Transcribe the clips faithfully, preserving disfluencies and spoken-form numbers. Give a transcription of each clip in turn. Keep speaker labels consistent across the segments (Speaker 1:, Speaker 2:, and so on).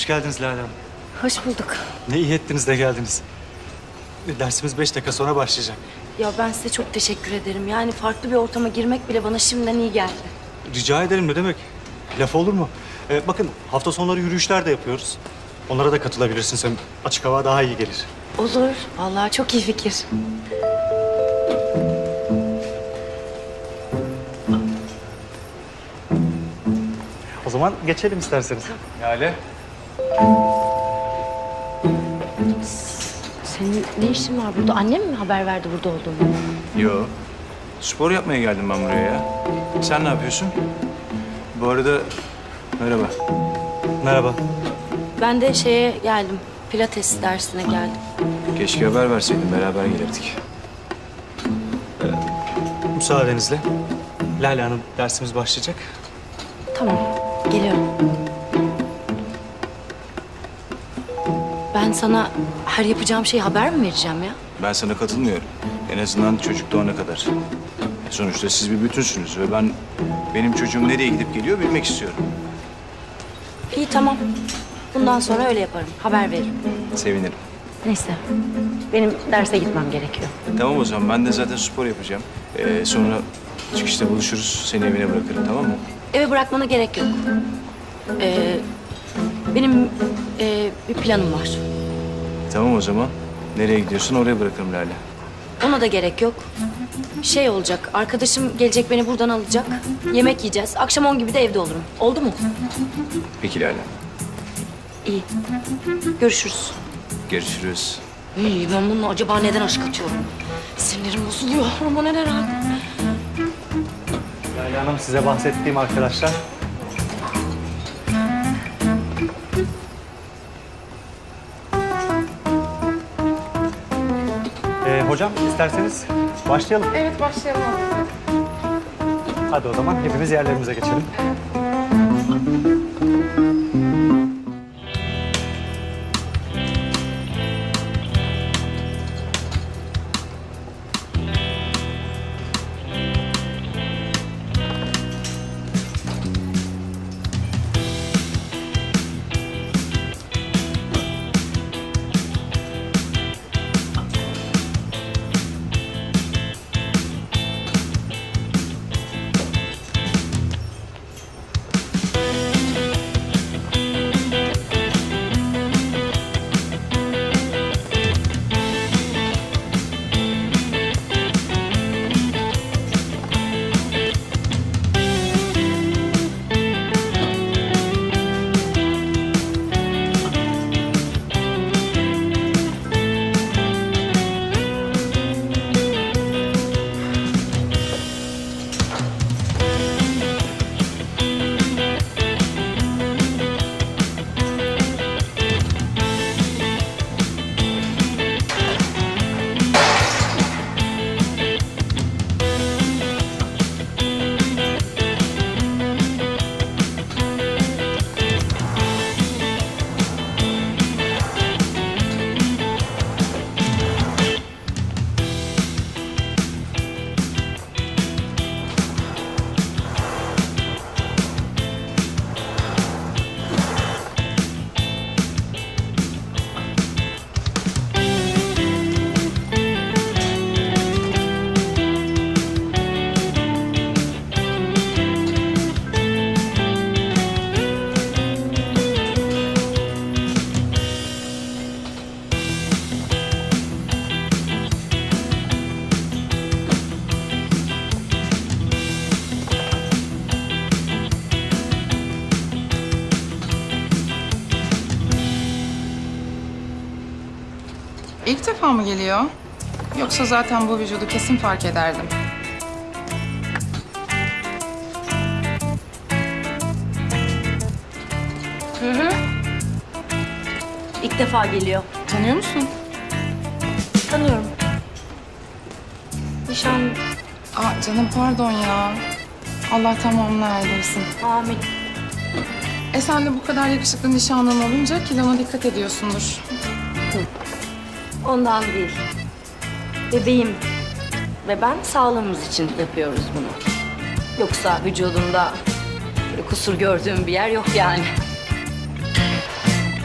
Speaker 1: Hoş geldiniz Lale Hanım.
Speaker 2: Hoş bulduk.
Speaker 1: Ne iyi ettiniz de geldiniz. Dersimiz beş dakika sonra başlayacak.
Speaker 2: Ya ben size çok teşekkür ederim. Yani farklı bir ortama girmek bile bana şimdiden iyi geldi.
Speaker 1: Rica ederim, ne demek? Laf olur mu? Ee, bakın hafta sonları yürüyüşler de yapıyoruz. Onlara da katılabilirsiniz. Hem açık hava daha iyi gelir.
Speaker 2: Olur. Vallahi çok iyi fikir.
Speaker 1: O zaman geçelim isterseniz. Lale.
Speaker 2: Senin ne işin var burada? Annem mi haber verdi burada olduğumu?
Speaker 3: Yo. Spor yapmaya geldim ben buraya ya. Sen ne yapıyorsun? Bu arada merhaba.
Speaker 1: Merhaba.
Speaker 2: Ben de şeye geldim. Pilates dersine geldim.
Speaker 3: Keşke haber verseydin, beraber gelirdik.
Speaker 1: Müsaadenizle. Lale Hanım, dersimiz başlayacak.
Speaker 2: Tamam. Geliyorum. Ben sana her yapacağım şeyi haber mi vereceğim ya?
Speaker 3: Ben sana katılmıyorum. En azından çocuk doğana kadar. Sonuçta siz bir bütünsünüz ve ben benim çocuğum nereye gidip geliyor bilmek istiyorum.
Speaker 2: İyi tamam. Bundan sonra öyle yaparım. Haber veririm.
Speaker 3: Sevinirim.
Speaker 2: Neyse. Benim derse gitmem gerekiyor.
Speaker 3: Tamam o zaman, ben de zaten spor yapacağım. Ee, sonra çıkışta buluşuruz, seni evine bırakırım, tamam mı?
Speaker 2: Eve bırakmana gerek yok. Ee, benim e, bir planım var.
Speaker 3: Tamam o zaman. Nereye gidiyorsun, oraya bırakırım Lale.
Speaker 2: Ona da gerek yok. Şey olacak, arkadaşım gelecek beni buradan alacak. Yemek yiyeceğiz. Akşam on gibi de evde olurum. Oldu mu?
Speaker 3: Peki Lale.
Speaker 2: İyi. Görüşürüz.
Speaker 3: Görüşürüz.
Speaker 2: İyi, ben bununla acaba neden aşk açıyorum? Sinirlerim bozuluyor ama neler abi?
Speaker 1: Lale Hanım, size bahsettiğim arkadaşlar. Ee, hocam isterseniz başlayalım.
Speaker 4: Evet, başlayalım.
Speaker 1: Hadi o zaman hepimiz yerlerimize geçelim.
Speaker 4: İlk defa mı geliyor? Yoksa zaten bu vücudu kesin fark ederdim.
Speaker 2: Hı hı. İlk defa geliyor.
Speaker 4: Tanıyor musun?
Speaker 2: Tanıyorum. Nişan.
Speaker 4: Aa canım pardon ya. Allah tamamını erdirsin.
Speaker 2: Amin.
Speaker 4: E sen de bu kadar yakışıklı nişanlın olunca kilona dikkat ediyorsundur.
Speaker 2: Ondan değil. Bebeğim ve ben sağlığımız için yapıyoruz bunu. Yoksa vücudumda böyle kusur gördüğüm bir yer yok yani.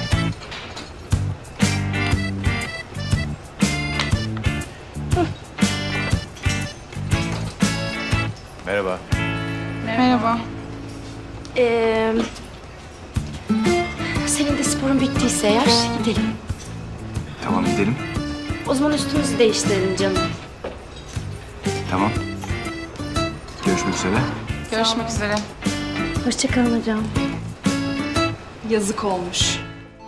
Speaker 2: Ee, senin de sporun bittiyse eğer gidelim.
Speaker 3: Tamam gidelim.
Speaker 2: O zaman üstümüzü değiştirelim canım.
Speaker 3: Tamam. Görüşmek üzere.
Speaker 4: Görüşmek üzere.
Speaker 2: Hoşça kalın hocam.
Speaker 5: Yazık olmuş.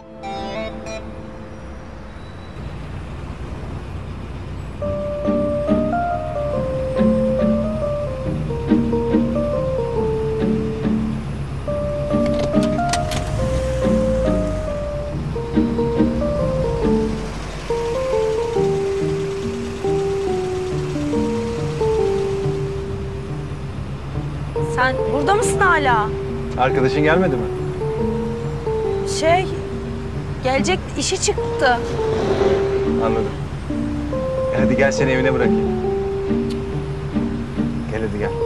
Speaker 6: Sen burada mısın hala?
Speaker 7: Arkadaşın gelmedi mi?
Speaker 6: Şey, gelecek işi çıktı.
Speaker 7: Anladım. E hadi gel seni evine bırakayım. Gel hadi gel.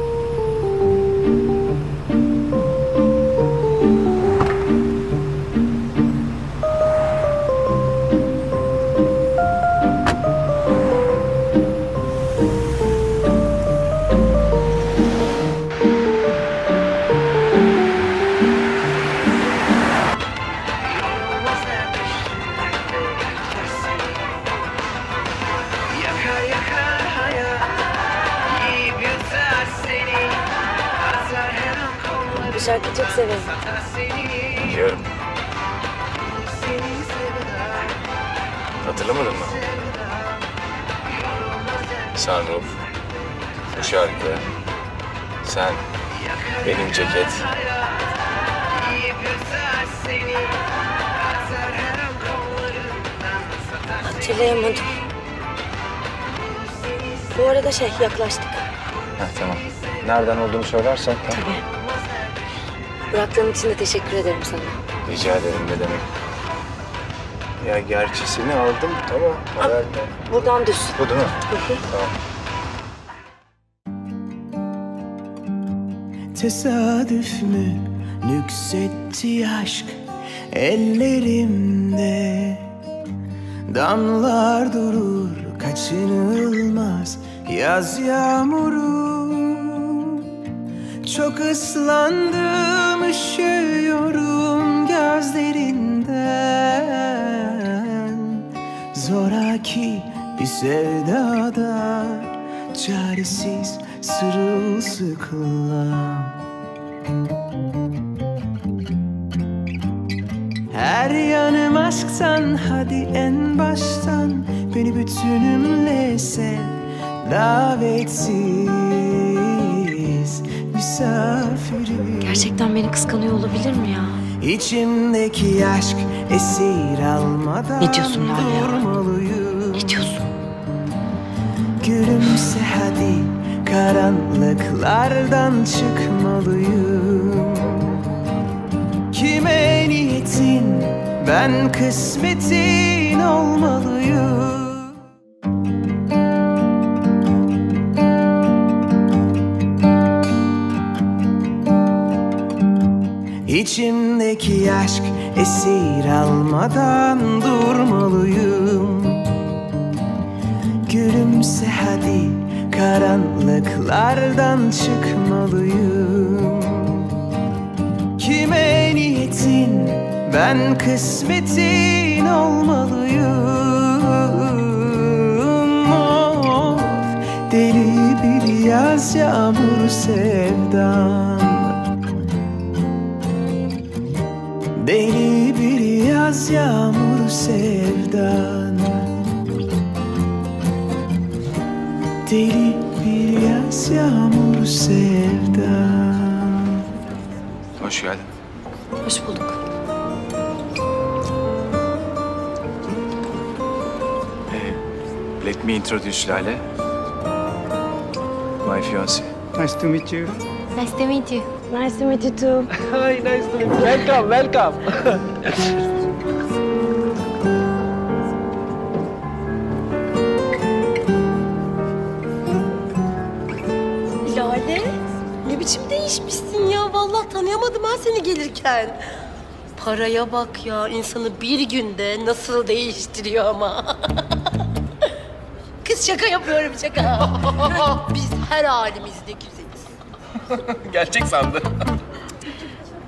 Speaker 2: Bu şarkıyı çok severim.
Speaker 3: Biliyorum. Hatırlamadın mı? Sunroof, bu şarkı, sen, benim ceket.
Speaker 2: Hatırlayamadım. Bu arada şey yaklaştık.
Speaker 7: Heh, tamam. Nereden olduğunu söylersen tamam.
Speaker 2: Bıraktığın için de teşekkür ederim sana.
Speaker 3: Rica ederim, ne demek. Ya gerçi seni aldım tamam. Herhalde.
Speaker 2: Buradan düz.
Speaker 3: Bu değil mi?
Speaker 2: Hı hı.
Speaker 3: Tamam.
Speaker 8: Tesadüf mü nüksetti aşk ellerimde? Damlar durur kaçınılmaz yaz yağmuru. Çok ıslandım üşüyorum gözlerinden. Zoraki bir sevdada çaresiz sırılsıklam. Her yanım aşktan hadi en baştan beni bütünümle sev. Davetsiz misafirim.
Speaker 2: Gerçekten beni kıskanıyor olabilir mi ya?
Speaker 8: İçimdeki aşk esir almadan
Speaker 2: Ne diyorsun Lale ya?
Speaker 8: durmalıyım.
Speaker 2: Ne diyorsun?
Speaker 8: Gülümse hadi karanlıklardan çıkmalıyım. Kime niyetin ben kısmetin olmalıyım. İçimdeki aşk esir almadan durmalıyım. Gülümse hadi karanlıklardan çıkmalıyım. Kime niyetin ben kısmetin olmalıyım. Of, deli bir yaz yağmur sevdam. Deli bir yaz yağmur sevdan. Deli bir yaz yağmur sevdan.
Speaker 3: Hoş geldin.
Speaker 2: Hoş bulduk.
Speaker 3: Hey, let me introduce Lale. My fiancé.
Speaker 9: Nice to meet you.
Speaker 2: Nice to meet you.
Speaker 6: Nice to meet you too.
Speaker 9: Hi, nice to meet you. Welcome, welcome.
Speaker 10: Lale, ne biçim değişmişsin ya? Vallahi tanıyamadım ben seni gelirken. Paraya bak ya, insanı bir günde nasıl değiştiriyor ama. Kız şaka yapıyorum şaka. Biz her halimizde güzeliz.
Speaker 9: Gerçek sandı.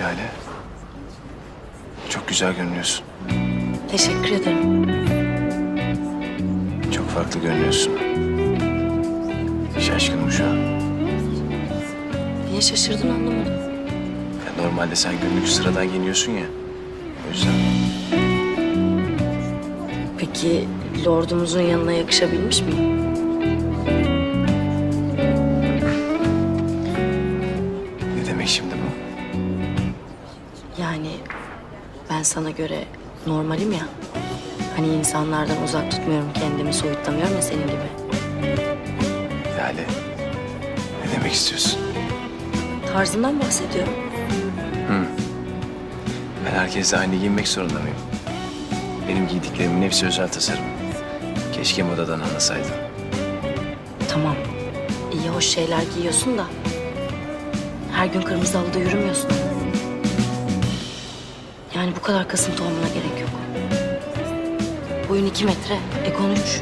Speaker 3: Lale. Çok güzel görünüyorsun.
Speaker 2: Teşekkür ederim.
Speaker 3: Çok farklı görünüyorsun. Şaşkınım şu an.
Speaker 2: Niye şaşırdın anlamadım.
Speaker 3: Ya normalde sen günlük sıradan giyiniyorsun ya. O yüzden.
Speaker 2: Peki lordumuzun yanına yakışabilmiş miyim?
Speaker 3: Ne demek şimdi bu?
Speaker 2: Yani ben sana göre normalim ya. Hani insanlardan uzak tutmuyorum kendimi, soyutlamıyorum ya senin gibi.
Speaker 3: Lale. Ne demek istiyorsun?
Speaker 2: Tarzından bahsediyorum.
Speaker 3: Ben herkesle aynı giyinmek zorunda mıyım? Benim giydiklerimin hepsi özel tasarım. Keşke modadan anlasaydın.
Speaker 2: Tamam. İyi hoş şeyler giyiyorsun da her gün kırmızı halıda yürümüyorsun. Yani bu kadar kasıntı olmana gerek yok. Boyun iki metre, ekon üç.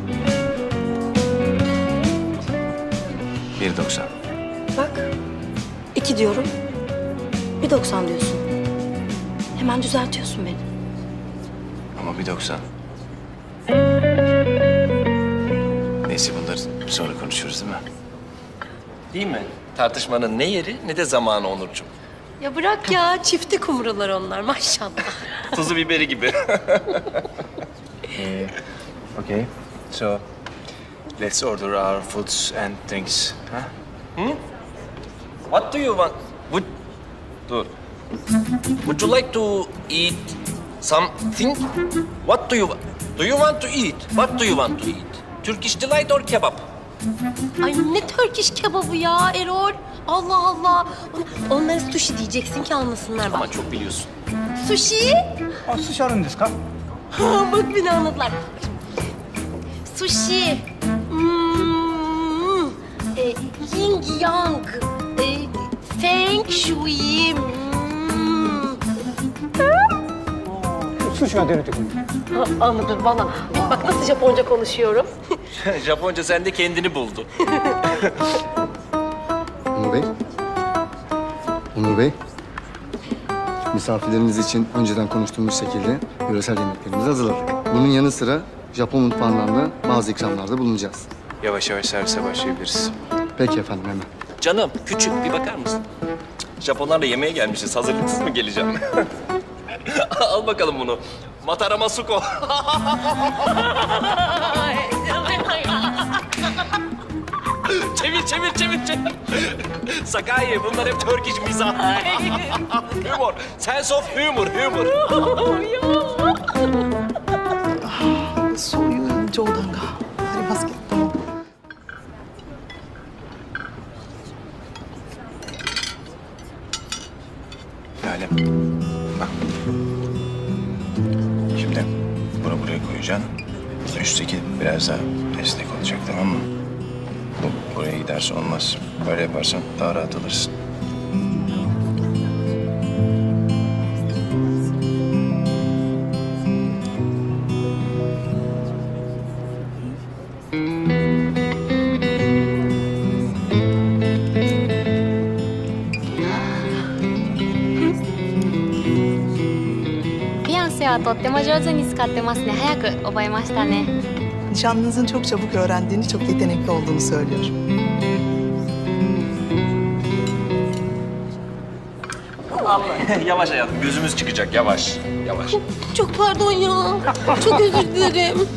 Speaker 3: bir doksan.
Speaker 2: Bak, iki diyorum, bir doksan diyorsun. Hemen düzeltiyorsun beni.
Speaker 3: Ama bir doksan. Neyse bunları sonra konuşuruz değil mi?
Speaker 11: Değil mi? Tartışmanın ne yeri ne de zamanı Onurcuğum.
Speaker 10: Ya bırak ya, çifti kumrular onlar maşallah.
Speaker 11: Tuzu biberi gibi.
Speaker 3: Okay. So, let's order our foods and drinks. Huh?
Speaker 11: What do you want? Would... Dur. Would you like to eat something? What do you want? Do you want to eat? What do you want to eat? Turkish delight or kebap?
Speaker 10: Ay ne Turkish kebabı ya Erol. Allah Allah. On- Onlara sushi diyeceksin ki anlasınlar bak.
Speaker 11: Ama çok biliyorsun.
Speaker 10: Sushi?
Speaker 9: 아, 수시하는 데스까?
Speaker 10: Ha, bak beni anladılar. Sushi. Hmm. E, yin yang. E, feng shui. Hmm.
Speaker 9: 수시가 되는 데군.
Speaker 10: Ha, anladım valla. Bak nasıl Japonca konuşuyorum.
Speaker 11: Japonca sende kendini buldu.
Speaker 12: Onur Bey. Onur Bey. Misafirleriniz için önceden konuştuğumuz şekilde yöresel yemeklerimizi hazırladık. Bunun yanı sıra Japon mutfağından da bazı ikramlarda bulunacağız.
Speaker 3: Yavaş yavaş servise başlayabiliriz.
Speaker 12: Peki efendim hemen.
Speaker 11: Canım küçük bir bakar mısın? Japonlarla yemeğe gelmişiz. Hazırlıksız mı geleceğim? Al bakalım bunu. Matarama Suko. Çevir, çevir, çevir, çevir. Sakai, bunlar hep Turkish mizah. Humor, sense of humor, humor.
Speaker 13: 소유는冗談がありますけども。
Speaker 3: Lale, bak. Şimdi bunu buraya koyacaksın. Üstteki biraz daha esnek olacak, tamam mı? Bu buraya giderse olmaz. Böyle yaparsan daha rahat alırsın.
Speaker 14: Beyoncé はとっても上手に使ってますね。早く覚えましたね。
Speaker 13: Nişanlınızın çok çabuk öğrendiğini, çok yetenekli olduğunu söylüyor.
Speaker 11: Yavaş hayatım, gözümüz çıkacak. Yavaş, yavaş.
Speaker 10: Çok pardon ya. Çok özür dilerim.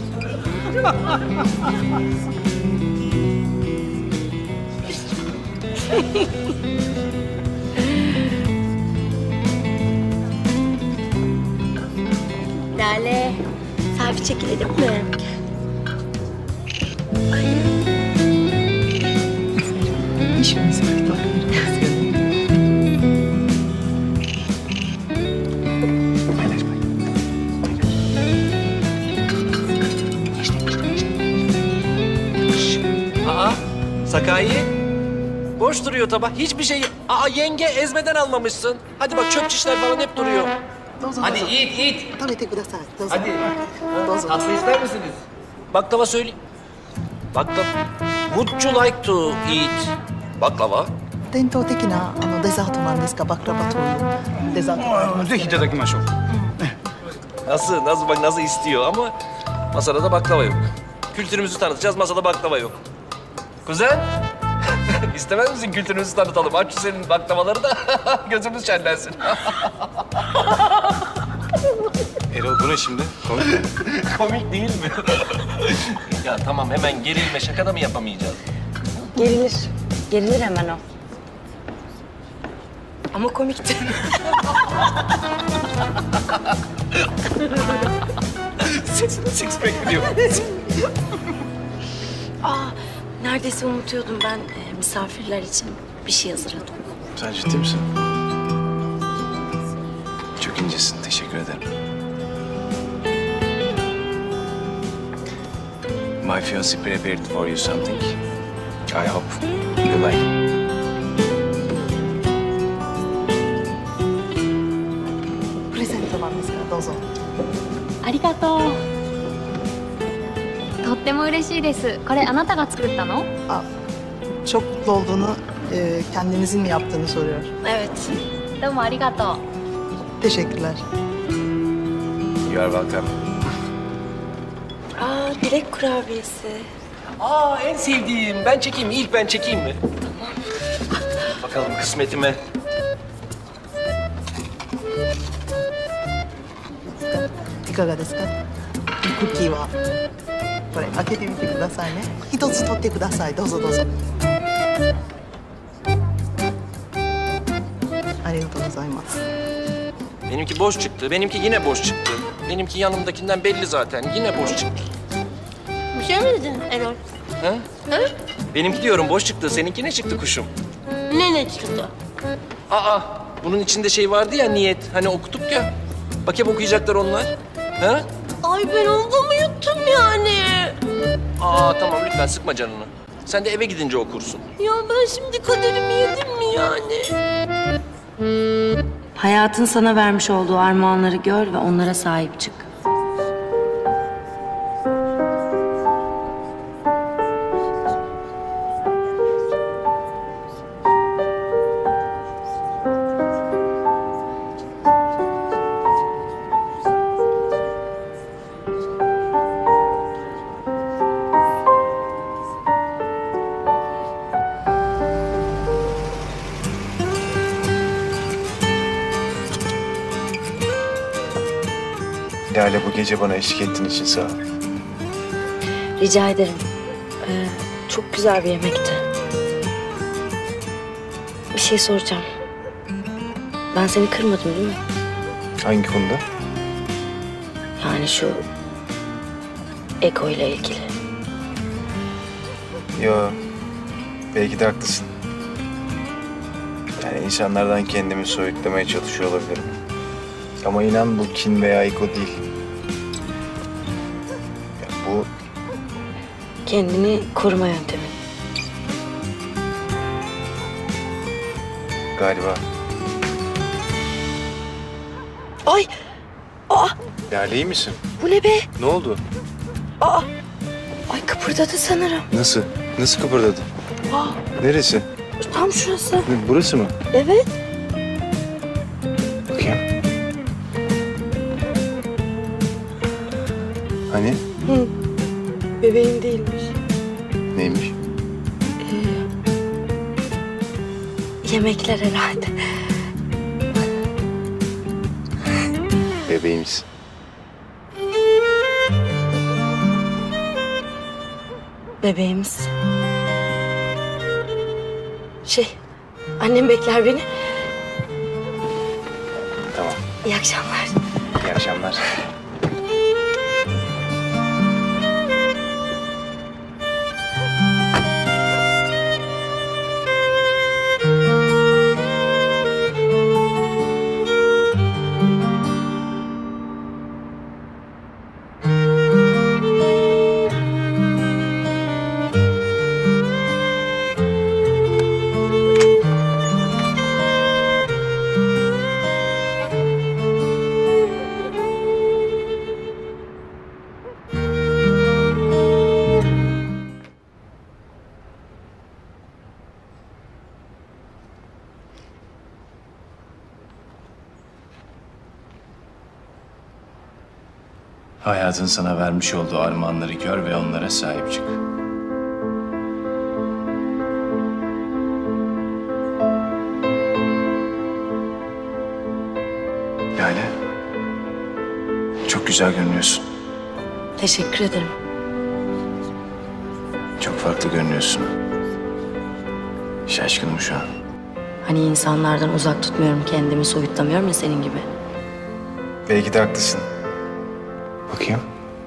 Speaker 10: Lale, selfie çekilelim mi?
Speaker 13: İşimiz var.
Speaker 11: Aa, Sakai. Boş duruyor tabak. Hiçbir şey... Aa, yenge ezmeden almamışsın. Hadi bak çöp şişler falan hep duruyor. Hadi eat, eat.
Speaker 13: 食べてください。どうぞ。
Speaker 11: Hadi.
Speaker 13: どうぞ。
Speaker 11: Tatlı ister misiniz? Baklava söyleyeyim. Baklava. Would you like to eat baklava?
Speaker 13: 伝統的なあのデザートなんですか、バクラバというデザート。
Speaker 9: ぜひいただきましょう。
Speaker 11: Nasıl? Nasıl bak nasıl istiyor ama masada da baklava yok. Kültürümüzü tanıtacağız, masada baklava yok. Kuzen, istemez misin kültürümüzü tanıtalım? Aç şu senin baklavaları da gözümüz şenlensin.
Speaker 3: Erol bu ne şimdi? Komik mi?
Speaker 11: Komik değil mi? Ya tamam hemen gerilme, şaka da mı yapamayacağız?
Speaker 2: Gerilir. Gerilir hemen o. Ama komikti.
Speaker 11: Six, six pack mi diyor?
Speaker 2: Aa, neredeyse unutuyordum ben e, misafirler için bir şey hazırladım.
Speaker 3: Sen ciddi misin? Çok incesin. Teşekkür ederim. My fiancé prepared for you something. I hope you like.
Speaker 13: プレゼントなんですから、どうぞ。
Speaker 14: ありがとう。とっても嬉しいです。これあなたが作ったの？
Speaker 13: Aa, çok mutlu olduğunu, e, kendinizin mi yaptığını soruyor.
Speaker 2: Evet.
Speaker 14: どうもありがとう。
Speaker 13: Teşekkürler.
Speaker 3: You are welcome.
Speaker 2: Aa, dilek kurabiyesi.
Speaker 11: Aa en sevdiğim. Ben çekeyim mi? İlk ben çekeyim mi? Tamam. Bakalım kısmetime.
Speaker 13: いかがですか？クッキーはこれ開けてみてくださいね。一つ取ってください。どうぞどうぞ。ありがとうございます。
Speaker 11: Benimki boş çıktı. Benimki yine boş çıktı. Benimki yanımdakinden belli zaten. Yine boş çıktı.
Speaker 10: Bir şey mi dedin Erol?
Speaker 11: Ha?
Speaker 10: Ha?
Speaker 11: Benimki diyorum boş çıktı. Seninki ne çıktı kuşum?
Speaker 10: Ne ne çıktı?
Speaker 11: Aa, bunun içinde şey vardı ya niyet. Hani okuduk ya. Bak hep okuyacaklar onlar. Ha?
Speaker 10: Ay ben onu da mı yuttum yani?
Speaker 11: Aa tamam lütfen sıkma canını. Sen de eve gidince okursun.
Speaker 10: Ya ben şimdi kaderimi yedim mi yani?
Speaker 2: Hayatın sana vermiş olduğu armağanları gör ve onlara sahip çık.
Speaker 3: Lale bu gece bana eşlik ettiğin için sağ ol.
Speaker 2: Rica ederim. Ee, çok güzel bir yemekti. Bir şey soracağım. Ben seni kırmadım değil mi?
Speaker 3: Hangi konuda?
Speaker 2: Yani şu ego ile ilgili.
Speaker 3: Yo, belki de haklısın. Yani insanlardan kendimi soyutlamaya çalışıyor olabilirim. Ama inan bu kin veya ego değil. Ya bu
Speaker 2: Kendini koruma yöntemi.
Speaker 3: galiba.
Speaker 2: Ay! Aa!
Speaker 3: Lale iyi misin?
Speaker 2: Bu ne be?
Speaker 3: Ne oldu?
Speaker 2: Aa! Ay kıpırdadı sanırım.
Speaker 3: Nasıl? Nasıl kıpırdadı?
Speaker 2: Aa!
Speaker 3: Neresi?
Speaker 2: Tam şurası.
Speaker 3: Burası mı?
Speaker 2: Evet.
Speaker 3: Bakayım. Hani?
Speaker 2: Hı. Bebeğim değilmiş.
Speaker 3: Neymiş?
Speaker 2: Ee, yemekler herhalde.
Speaker 3: Bebeğimiz.
Speaker 2: Bebeğimiz. Şey, annem bekler beni.
Speaker 3: Tamam.
Speaker 2: İyi akşamlar.
Speaker 3: İyi akşamlar. Hayatın sana vermiş olduğu armağanları gör ve onlara sahip çık. Lale, çok güzel görünüyorsun.
Speaker 2: Teşekkür ederim.
Speaker 3: Çok farklı görünüyorsun. Şaşkınım şu an.
Speaker 2: Hani insanlardan uzak tutmuyorum kendimi, soyutlamıyorum ya senin gibi.
Speaker 3: Belki de haklısın. Bakayım.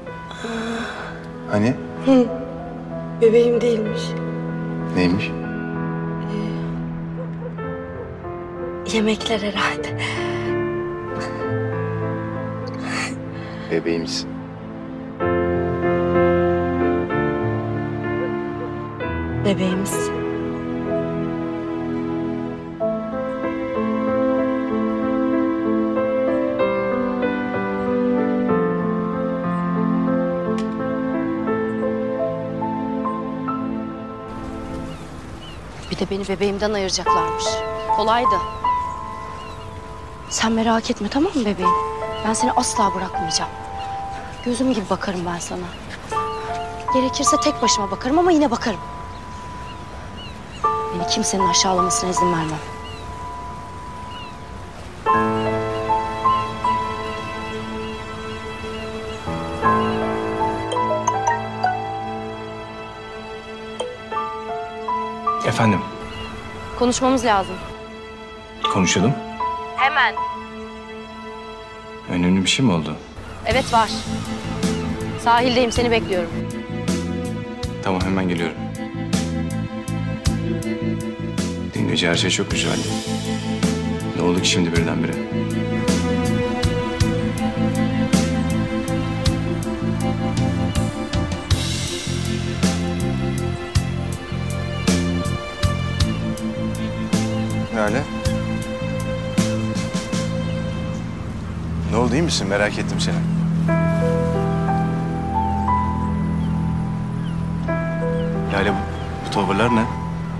Speaker 3: Hani?
Speaker 10: Hı. Bebeğim değilmiş.
Speaker 3: Neymiş?
Speaker 2: Yemekler herhalde.
Speaker 3: Bebeğimiz.
Speaker 2: Bebeğimiz. Bir de beni bebeğimden ayıracaklarmış. Kolaydı. Sen merak etme, tamam mı bebeğim? Ben seni asla bırakmayacağım. Gözüm gibi bakarım ben sana. Gerekirse tek başıma bakarım ama yine bakarım. Beni kimsenin aşağılamasına izin vermem.
Speaker 3: Efendim,
Speaker 2: Konuşmamız lazım.
Speaker 3: konuşalım.
Speaker 2: Hemen.
Speaker 3: Önemli bir şey mi oldu?
Speaker 2: Evet var. Sahildeyim, seni bekliyorum.
Speaker 3: Tamam, hemen geliyorum. Dün gece her şey çok güzeldi. Ne oldu ki şimdi birdenbire? Lale. Ne oldu, iyi misin? Merak ettim seni. Lale, bu, bu tavırlar ne?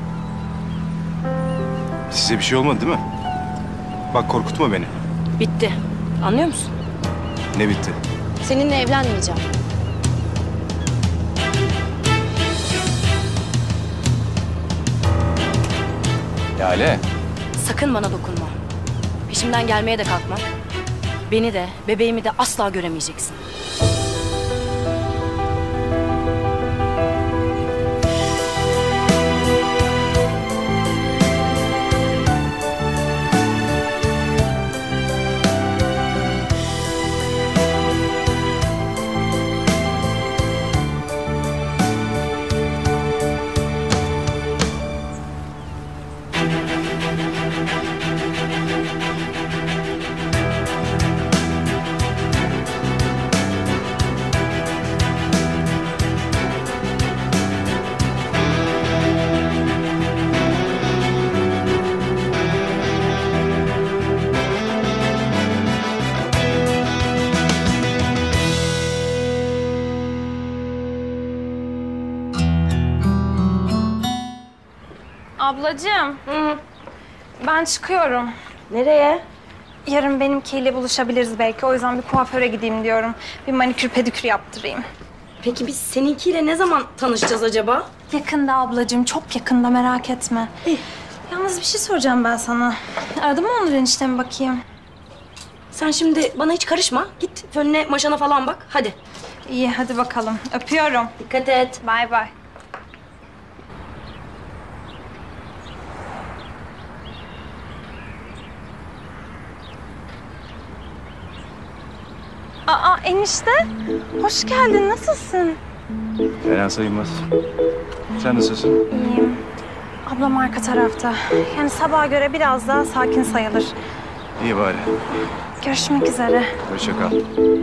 Speaker 3: Size bir şey olmadı değil mi? Bak, korkutma beni.
Speaker 2: Bitti. Anlıyor musun?
Speaker 3: Ne bitti?
Speaker 2: Seninle evlenmeyeceğim.
Speaker 3: Lale.
Speaker 2: Sakın bana dokunma. Peşimden gelmeye de kalkma. Beni de, bebeğimi de asla göremeyeceksin.
Speaker 15: Ablacığım. Hı. Ben çıkıyorum.
Speaker 2: Nereye?
Speaker 15: Yarın benimkiyle buluşabiliriz belki. O yüzden bir kuaföre gideyim diyorum. Bir manikür pedikür yaptırayım.
Speaker 2: Peki biz seninkiyle ne zaman tanışacağız acaba?
Speaker 15: Yakında ablacığım, çok yakında, merak etme.
Speaker 2: İyi.
Speaker 15: Yalnız bir şey soracağım ben sana. Aradın mı Onur eniştemi bakayım?
Speaker 2: Sen şimdi bana hiç karışma. Git fönüne, maşana falan bak. Hadi.
Speaker 15: İyi, hadi bakalım. Öpüyorum.
Speaker 2: Dikkat et.
Speaker 15: Bay bay. Aa enişte, hoş geldin. Nasılsın?
Speaker 3: Fena sayılmaz. Sen nasılsın?
Speaker 15: İyiyim. Ablam arka tarafta. Yani sabaha göre biraz daha sakin sayılır.
Speaker 3: İyi bari.
Speaker 15: Görüşmek üzere.
Speaker 3: Hoşça kal.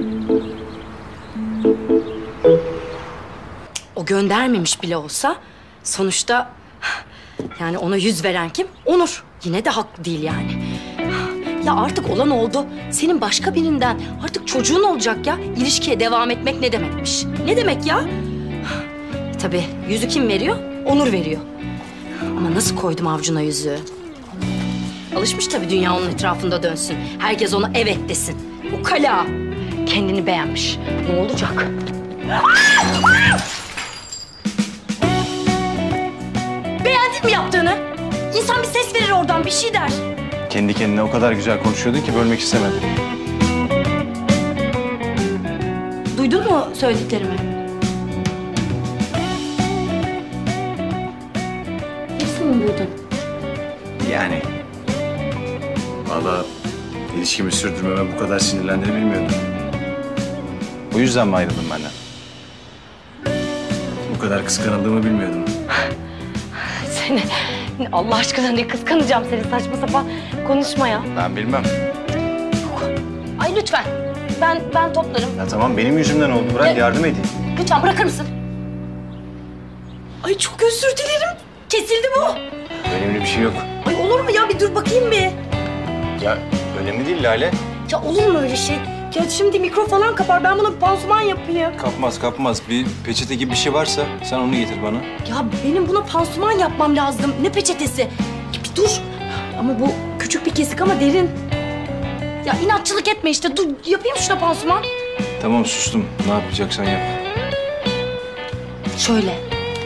Speaker 2: O göndermemiş bile olsa sonuçta yani ona yüz veren kim? Onur. Yine de haklı değil yani. Ya artık olan oldu. Senin başka birinden artık çocuğun olacak ya. İlişkiye devam etmek ne demekmiş? Ne demek ya? Tabii yüzü kim veriyor? Onur veriyor. Ama nasıl koydum avcuna yüzüğü? Alışmış tabii dünya onun etrafında dönsün. Herkes ona evet desin. Ukala. kendini beğenmiş. Ne olacak? Beğendin mi yaptığını? İnsan bir ses verir oradan, bir şey der.
Speaker 3: Kendi kendine o kadar güzel konuşuyordun ki bölmek istemedim.
Speaker 2: Duydun mu söylediklerimi? Hepsini mi duydun?
Speaker 3: Yani. Vallahi ilişkimi sürdürmeme bu kadar sinirlendiğini bilmiyordum. Bu yüzden mi ayrıldın benden? Bu kadar kıskanıldığımı bilmiyordum.
Speaker 2: Seni, Allah aşkına ne kıskanacağım seni, saçma sapan konuşma ya.
Speaker 3: Ben bilmem.
Speaker 2: Ay lütfen, ben ben toplarım.
Speaker 3: Ya tamam benim yüzümden oldu. Bırak
Speaker 2: Ya-
Speaker 3: yardım edeyim.
Speaker 2: Lütfen bırakır mısın? Ay çok özür dilerim. Kesildi bu.
Speaker 3: Önemli bir şey yok.
Speaker 2: Ay olur mu ya, bir dur bakayım bir.
Speaker 3: Ya önemli değil Lale.
Speaker 2: Ya olur mu öyle şey? Ya şimdi mikro falan kapar, ben buna bir pansuman yapayım.
Speaker 3: Kapmaz kapmaz. Bir peçete gibi bir şey varsa sen onu getir bana.
Speaker 2: Ya benim buna pansuman yapmam lazım. Ne peçetesi? Ya bir dur. Ama bu küçük bir kesik ama derin. Ya inatçılık etme işte. Dur yapayım şuna pansuman.
Speaker 3: Tamam sustum. Ne yapacaksan yap.
Speaker 2: Şöyle.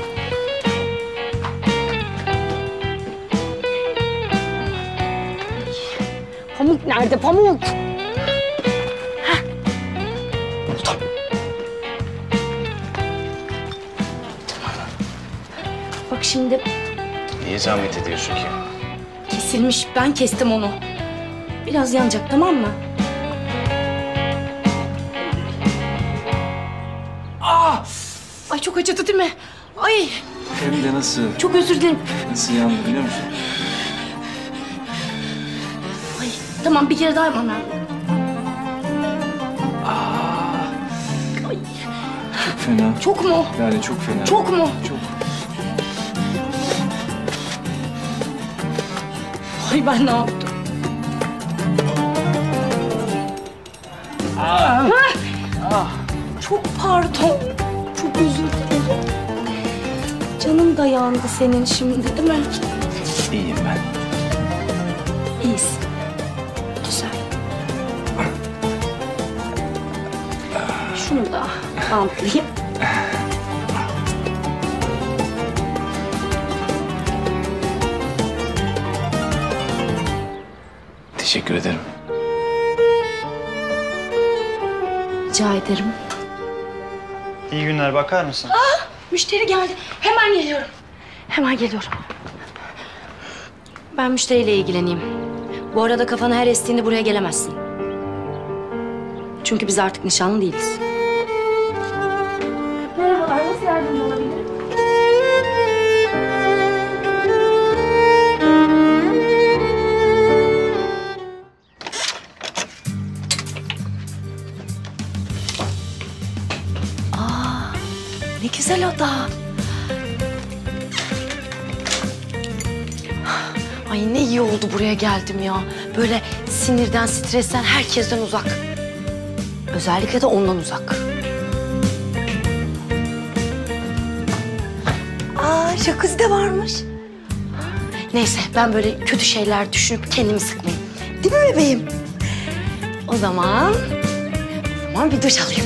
Speaker 2: Pamuk nerede pamuk? Heh. Tamam. Bak şimdi
Speaker 3: Niye zahmet ediyorsun ki?
Speaker 2: kesilmiş. Ben kestim onu. Biraz yanacak, tamam mı? Ah! Ay çok acıdı değil mi? Ay
Speaker 3: Hem de nasıl?
Speaker 2: çok özür dilerim.
Speaker 3: Nasıl yandı biliyor musun?
Speaker 2: Ay tamam, bir kere daha yapmam lazım. Ay,
Speaker 3: Çok fena.
Speaker 2: çok mu?
Speaker 3: Yani çok fena.
Speaker 2: Çok mu?
Speaker 3: Çok.
Speaker 2: Ay ben ne yaptım?
Speaker 9: Ah.
Speaker 2: Ah. Çok pardon. Çok özür dilerim. Canın da yandı senin şimdi değil mi?
Speaker 3: İyiyim ben.
Speaker 2: İyisin. Güzel. Şunu da bantlayayım.
Speaker 3: Teşekkür ederim.
Speaker 2: Rica ederim.
Speaker 9: İyi günler, bakar mısın?
Speaker 2: Ah, müşteri geldi. Hemen geliyorum. Hemen geliyorum. Ben müşteriyle ilgileneyim. Bu arada kafana her estiğinde buraya gelemezsin. Çünkü biz artık nişanlı değiliz. Merhabalar, nasıl yardımcı olabilirim? Aa, ne güzel oda. Ay ne iyi oldu buraya geldim ya. Böyle sinirden, stresten, herkesten uzak. Özellikle de ondan uzak. Aa, jacuzzi de varmış. Neyse, ben böyle kötü şeyler düşünüp kendimi sıkmayayım. Değil mi bebeğim? O zaman, o zaman bir duş alayım.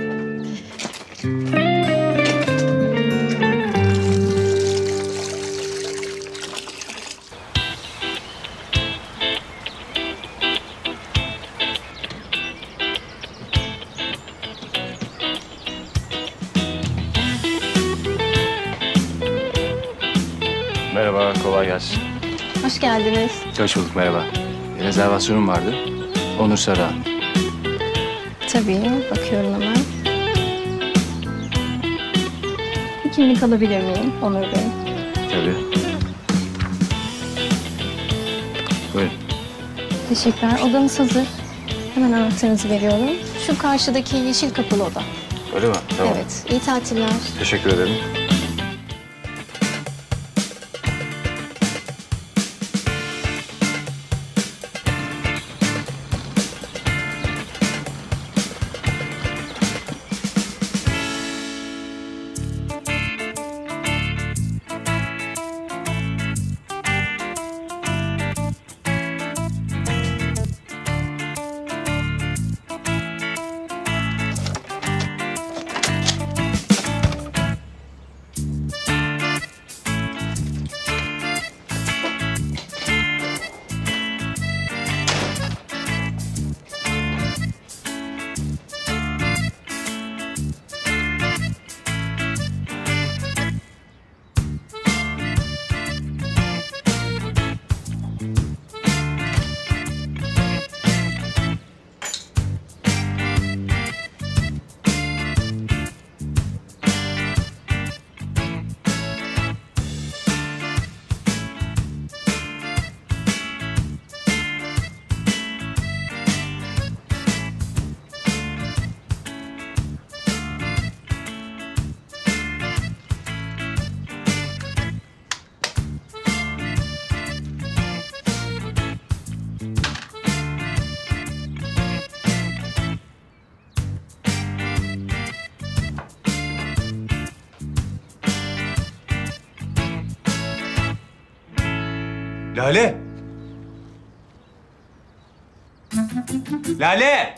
Speaker 3: Merhaba, kolay gelsin.
Speaker 15: Hoş geldiniz.
Speaker 3: Hoş bulduk, merhaba. Bir rezervasyonum vardı. Onur Sarıhan.
Speaker 15: Tabii, bakıyorum hemen. Bir kimlik alabilir miyim Onur Bey?
Speaker 3: Tabii. Buyurun.
Speaker 15: Teşekkürler. Odanız hazır. Hemen anahtarınızı veriyorum. Şu karşıdaki yeşil kapılı oda.
Speaker 3: Öyle mi? Tamam.
Speaker 15: Evet. İyi tatiller.
Speaker 3: Teşekkür ederim.
Speaker 7: Lale! Lale!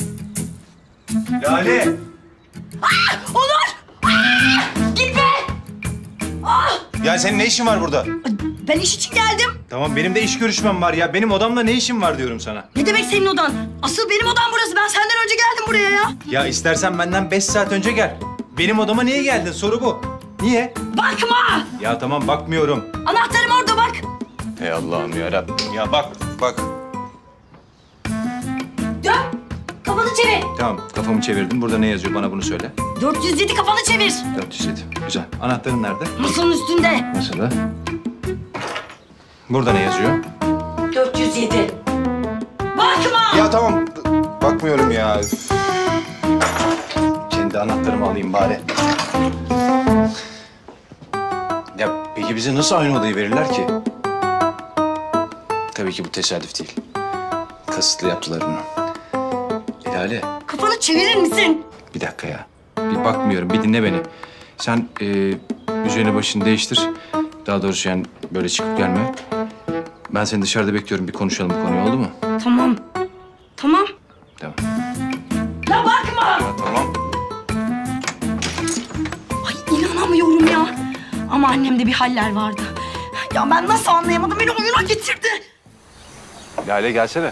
Speaker 7: Lale!
Speaker 2: Ah! Onur! Ah! Gitme! Ah!
Speaker 7: Ya senin ne işin var burada?
Speaker 2: Ben iş için geldim.
Speaker 7: Tamam benim de iş görüşmem var ya. Benim odamda ne işin var diyorum sana.
Speaker 2: Ne demek senin odan? Asıl benim odam burası. Ben senden önce geldim buraya ya.
Speaker 7: Ya istersen benden beş saat önce gel. Benim odama niye geldin? Soru bu. Niye?
Speaker 2: Bakma!
Speaker 7: Ya tamam bakmıyorum.
Speaker 2: Anahtarım orada bak.
Speaker 7: Ey Allah'ım yarabbim ya bak bak.
Speaker 2: Dön. Kafanı çevir.
Speaker 7: Tamam kafamı çevirdim. Burada ne yazıyor bana bunu söyle.
Speaker 2: dört yüz yedi kafanı çevir.
Speaker 7: dört yüz yedi. Güzel. Anahtarın nerede?
Speaker 2: Masanın üstünde.
Speaker 7: Masada. Burada ne yazıyor?
Speaker 2: dört yüz yedi. Bakma!
Speaker 7: Ya tamam. Bakmıyorum ya. Üf. Kendi anahtarımı alayım bari. Ya peki bize nasıl aynı odayı verirler ki? Tabii ki bu tesadüf değil. Kasıtlı yaptılar bunu. Lale.
Speaker 2: Kafanı çevirir misin?
Speaker 7: Bir dakika ya. Bir bakmıyorum. Bir dinle beni. Sen e, üzerini başını değiştir. Daha doğrusu yani böyle çıkıp gelme. Ben seni dışarıda bekliyorum. Bir konuşalım bu konuyu. Oldu mu?
Speaker 2: Tamam. Tamam.
Speaker 7: Tamam.
Speaker 2: Ya bakma!
Speaker 7: Ya, tamam.
Speaker 2: Ay inanamıyorum ya. Ama annemde bir haller vardı. Ya ben nasıl anlayamadım? Beni oyuna getirdi.
Speaker 7: Lale gelsene.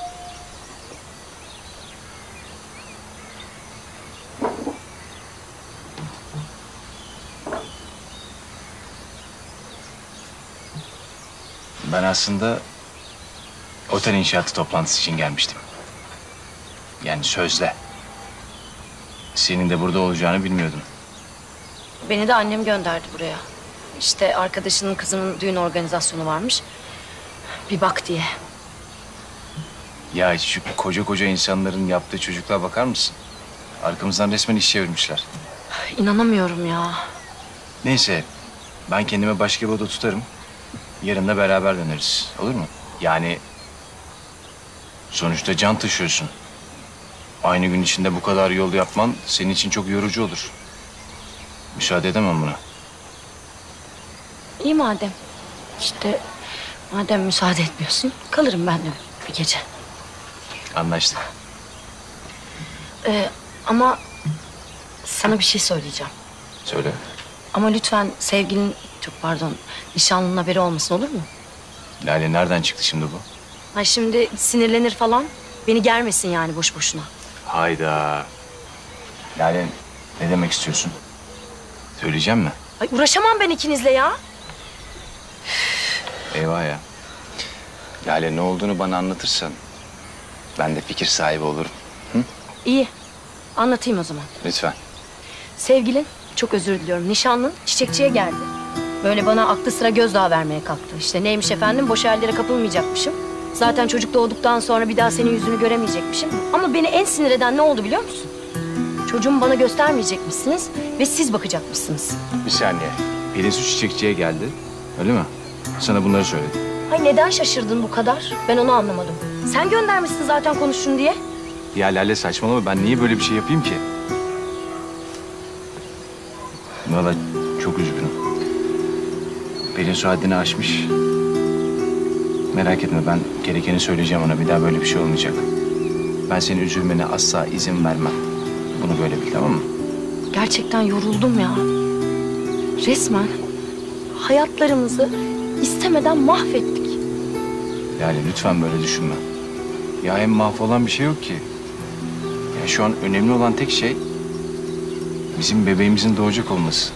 Speaker 7: Ben aslında otel inşaatı toplantısı için gelmiştim. Yani sözle. Senin de burada olacağını bilmiyordum.
Speaker 2: Beni de annem gönderdi buraya. İşte arkadaşının kızının düğün organizasyonu varmış. Bir bak diye.
Speaker 7: Ya şu koca koca insanların yaptığı çocukluğa bakar mısın? Arkamızdan resmen iş çevirmişler.
Speaker 2: İnanamıyorum ya.
Speaker 7: Neyse, ben kendime başka bir oda tutarım. Yarın da beraber döneriz. Olur mu? Yani sonuçta can taşıyorsun. Aynı gün içinde bu kadar yol yapman senin için çok yorucu olur. Müsaade edemem buna.
Speaker 2: İyi madem. İşte madem müsaade etmiyorsun kalırım ben de bir gece.
Speaker 7: Anlaştık.
Speaker 2: Ee, ama sana bir şey söyleyeceğim.
Speaker 7: Söyle.
Speaker 2: Ama lütfen sevgilin, çok pardon, nişanlının haberi olmasın olur mu?
Speaker 7: Lale nereden çıktı şimdi bu?
Speaker 2: Ha şimdi sinirlenir falan. Beni germesin yani boş boşuna.
Speaker 7: Hayda. Lale ne demek istiyorsun? Söyleyeceğim mi?
Speaker 2: Ay uğraşamam ben ikinizle ya.
Speaker 7: Eyvah ya. Lale ne olduğunu bana anlatırsan ben de fikir sahibi olurum. Hı?
Speaker 2: İyi. Anlatayım o zaman.
Speaker 7: Lütfen.
Speaker 2: Sevgilin, çok özür diliyorum, nişanlın çiçekçiye geldi. Böyle bana aklı sıra gözdağı vermeye kalktı. İşte neymiş efendim, boş hallere kapılmayacakmışım. Zaten çocuk doğduktan sonra bir daha senin yüzünü göremeyecekmişim. Ama beni en sinir eden ne oldu biliyor musun? Çocuğumu bana göstermeyecekmişsiniz ve siz bakacakmışsınız.
Speaker 7: Bir saniye. Pelinsu çiçekçiye geldi. Öyle mi? Sana bunları söyledi.
Speaker 2: Ay neden şaşırdın bu kadar? Ben onu anlamadım. Sen göndermişsin zaten konuşsun diye.
Speaker 7: Ya Lale saçmalama. Ben niye böyle bir şey yapayım ki? Vallahi çok üzgünüm. Pelinsu haddini aşmış. Merak etme ben gerekeni söyleyeceğim ona. Bir daha böyle bir şey olmayacak. Ben senin üzülmene asla izin vermem. Bunu böyle bil tamam mı?
Speaker 2: Gerçekten yoruldum ya. Resmen hayatlarımızı istemeden mahvettik.
Speaker 7: Yani lütfen böyle düşünme. Ya hem mahvolan bir şey yok ki. Ya şu an önemli olan tek şey bizim bebeğimizin doğacak olması.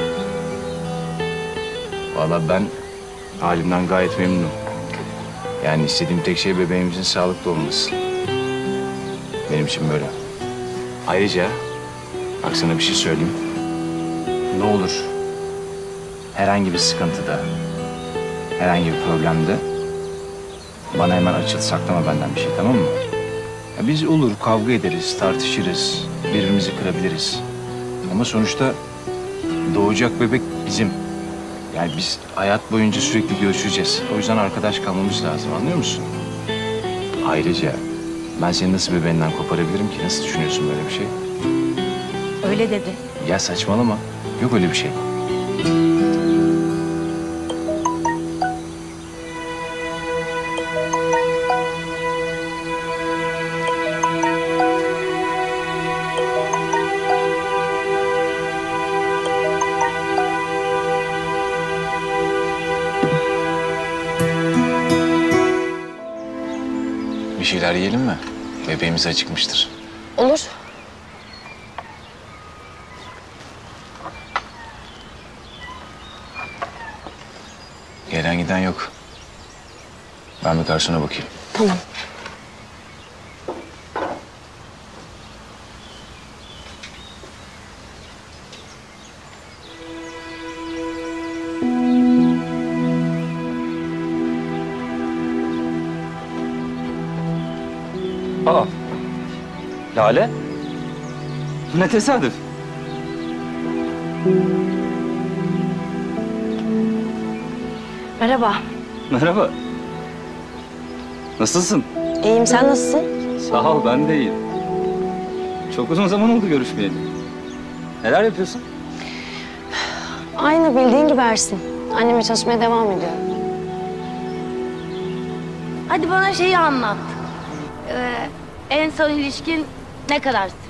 Speaker 7: Vallahi ben halimden gayet memnunum. Yani istediğim tek şey bebeğimizin sağlıklı olması. Benim için böyle. Ayrıca bak sana bir şey söyleyeyim. Ne olur herhangi bir sıkıntıda, herhangi bir problemde bana hemen açıl, saklama benden bir şey tamam mı? Ya biz olur kavga ederiz, tartışırız, birbirimizi kırabiliriz. Ama sonuçta doğacak bebek bizim. Yani biz hayat boyunca sürekli görüşeceğiz. O yüzden arkadaş kalmamız lazım anlıyor musun? Ayrıca ben seni nasıl bebeğinden koparabilirim ki? Nasıl düşünüyorsun böyle bir şey?
Speaker 2: Öyle dedi.
Speaker 7: Ya saçmalama. Yok öyle bir şey. Bir şeyler yiyelim mi? Bebeğimiz acıkmıştır.
Speaker 2: Olur.
Speaker 7: Gelen giden yok. Ben bir garsona bakayım.
Speaker 2: Tamam.
Speaker 16: Aa, Lale. Ne tesadüf.
Speaker 2: Merhaba.
Speaker 16: Merhaba. Nasılsın?
Speaker 6: İyiyim, sen nasılsın?
Speaker 16: Sağ ol, ben de iyiyim. Çok uzun zaman oldu görüşmeyeli. Neler yapıyorsun?
Speaker 6: Aynı bildiğin gibi Ersin. Anneme çalışmaya devam ediyorum.
Speaker 2: Hadi bana şeyi anlat. Ee, en son ilişkin ne kadar sürdü?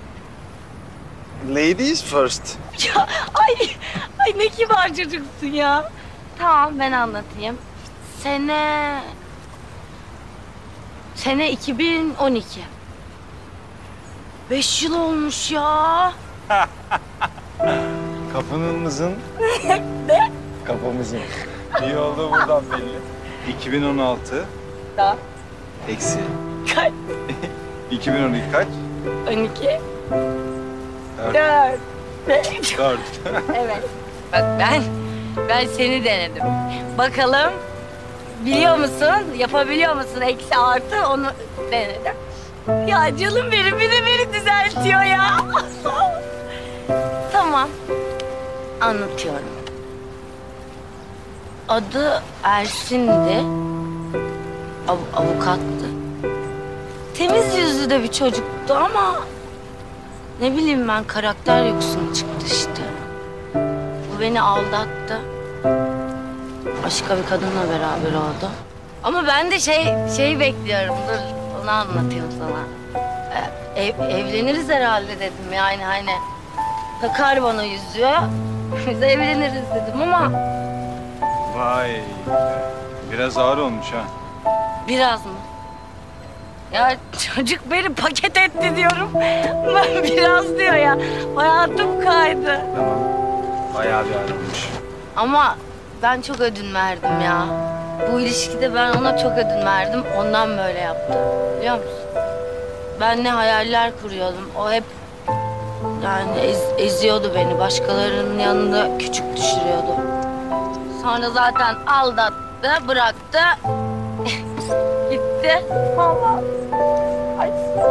Speaker 3: Ladies first.
Speaker 2: Ya ay, ay ne kibar çocuksun ya. Tamam ben anlatayım. Sene... Sene iki bin on iki. Beş yıl olmuş ya.
Speaker 3: Kapınımızın,
Speaker 2: Ne?
Speaker 3: kafamızın. İyi oldu buradan belli. iki bin on altı
Speaker 2: Da.
Speaker 3: eksi.
Speaker 2: Kaç?
Speaker 3: iki bin on iki kaç?
Speaker 2: on iki.
Speaker 3: Dört.
Speaker 2: Dört. Beş.
Speaker 3: Dört.
Speaker 2: Evet. Bak ben, ben seni denedim. Bakalım biliyor musun, yapabiliyor musun eksi artı onu denedim. Ya canım benim bir de beni düzeltiyor ya. Tamam. Anlatıyorum. Adı Ersin'di. Av avukattı. Temiz yüzlü de bir çocuktu ama... Ne bileyim ben karakter yoksunu çıktı işte. Bu beni aldattı. Başka bir kadınla beraber oldu. Ama ben de şey şey bekliyorum. Dur onu anlatayım sana. Ee, ev, evleniriz herhalde dedim yani hani. Takar bana yüzüğü. Biz evleniriz dedim ama
Speaker 3: Vay. Biraz ağır olmuş ha.
Speaker 2: biraz mı? Ya çocuk beni paket etti diyorum. Ben biraz diyor ya. Hayatım kaydı.
Speaker 3: Tamam. Bayağı bir ağır olmuş.
Speaker 2: Ama ben çok ödün verdim ya. Bu ilişkide ben ona çok ödün verdim. Ondan böyle yaptı. Biliyor musun? Ben ne hayaller kuruyordum. O hep yani ez, eziyordu beni. Başkalarının yanında küçük düşürüyordu. Sonra zaten aldattı, bıraktı. Gitti. Allah. Ay.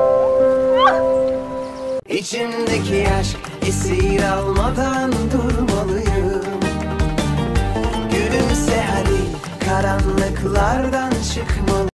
Speaker 8: İçimdeki aşk esir almadan durmalıyım. Gülümse hadi karanlıklardan çıkmalıyım.